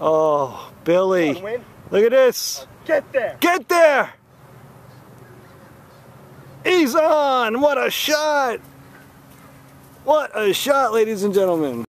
Oh, Billy. Look at this. Get there. Get there. He's on. What a shot. What a shot, ladies and gentlemen.